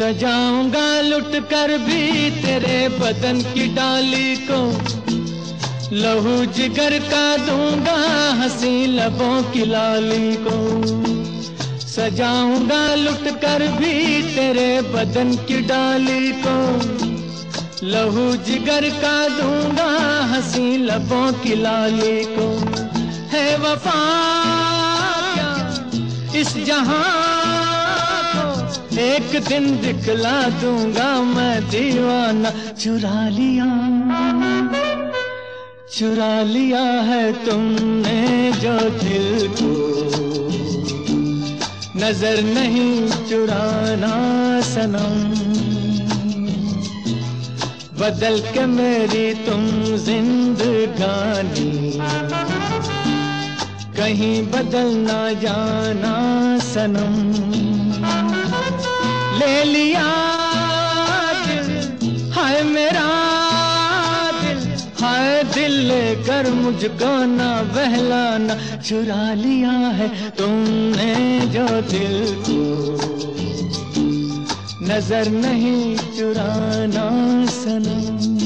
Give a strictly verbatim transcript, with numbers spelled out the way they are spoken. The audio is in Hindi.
सजाऊंगा लुट कर भी तेरे बदन की डाली को, लहू जिगर का दूंगा हंसी लबों की लाली को। सजाऊंगा लुट कर भी तेरे बदन की डाली को, लहू जिगर का दूंगा हंसी लबों की लाली को। है वफा क्या इस जहां को, एक दिन दिखला दूंगा मैं दीवाना। चुरा लिया चुरा लिया है तुमने जो दिल को, नजर नहीं चुराना सनम। बदल के मेरी तुम जिंदगानी, कहीं बदल ना जाना सनम। ले लिया दिल हाय मेरा दिल, हाय दिल लेकर मुझको ना बहलाना। चुरा लिया है तुमने जो दिल को, नजर नहीं चुराना सनम।